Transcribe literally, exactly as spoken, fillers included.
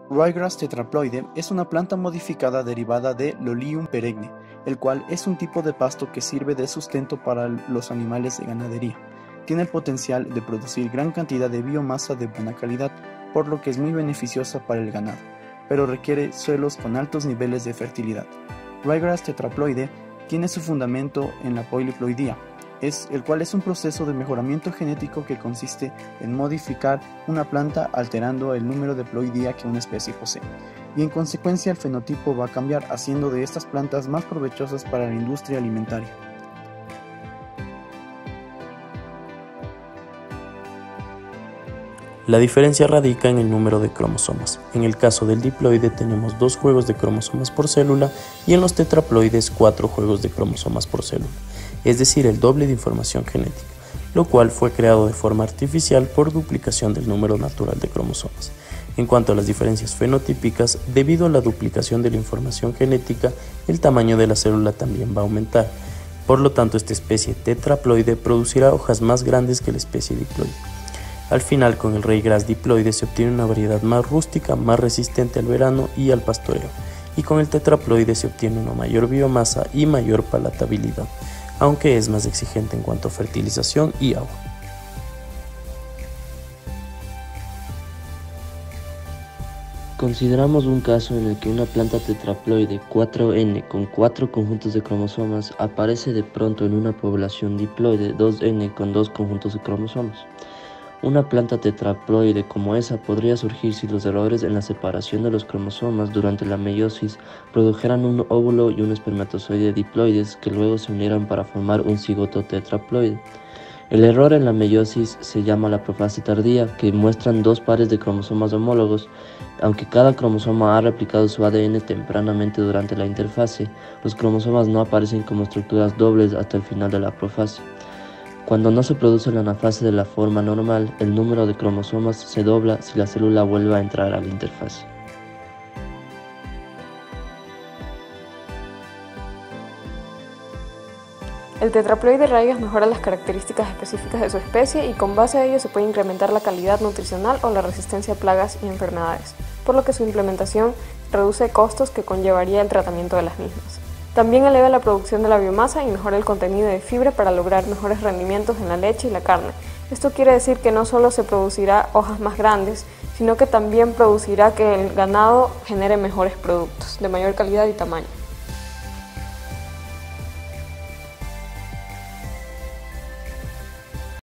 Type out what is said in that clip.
Ryegrass tetraploide es una planta modificada derivada de Lolium perenne, el cual es un tipo de pasto que sirve de sustento para los animales de ganadería. Tiene el potencial de producir gran cantidad de biomasa de buena calidad, por lo que es muy beneficiosa para el ganado, pero requiere suelos con altos niveles de fertilidad. Ryegrass tetraploide tiene su fundamento en la poliploidía, es, el cual es un proceso de mejoramiento genético que consiste en modificar una planta alterando el número de ploidía que una especie posee, y en consecuencia el fenotipo va a cambiar, haciendo de estas plantas más provechosas para la industria alimentaria. La diferencia radica en el número de cromosomas. En el caso del diploide tenemos dos juegos de cromosomas por célula y en los tetraploides cuatro juegos de cromosomas por célula, es decir, el doble de información genética, lo cual fue creado de forma artificial por duplicación del número natural de cromosomas. En cuanto a las diferencias fenotípicas, debido a la duplicación de la información genética, el tamaño de la célula también va a aumentar. Por lo tanto, esta especie tetraploide producirá hojas más grandes que la especie diploide. Al final, con el Ryegrass diploide se obtiene una variedad más rústica, más resistente al verano y al pastoreo, y con el tetraploide se obtiene una mayor biomasa y mayor palatabilidad, aunque es más exigente en cuanto a fertilización y agua. Consideramos un caso en el que una planta tetraploide cuatro ene con cuatro conjuntos de cromosomas aparece de pronto en una población diploide dos ene con dos conjuntos de cromosomas. Una planta tetraploide como esa podría surgir si los errores en la separación de los cromosomas durante la meiosis produjeran un óvulo y un espermatozoide diploides que luego se unieran para formar un cigoto tetraploide. El error en la meiosis se llama la profase tardía, que muestran dos pares de cromosomas homólogos. Aunque cada cromosoma ha replicado su A D N tempranamente durante la interfase, los cromosomas no aparecen como estructuras dobles hasta el final de la profase. Cuando no se produce la anafase de la forma normal, el número de cromosomas se dobla si la célula vuelve a entrar a la interfase. El tetraploide Ryegrass mejora las características específicas de su especie y con base a ello se puede incrementar la calidad nutricional o la resistencia a plagas y enfermedades, por lo que su implementación reduce costos que conllevaría el tratamiento de las mismas. También eleva la producción de la biomasa y mejora el contenido de fibra para lograr mejores rendimientos en la leche y la carne. Esto quiere decir que no solo se producirá hojas más grandes, sino que también producirá que el ganado genere mejores productos de mayor calidad y tamaño.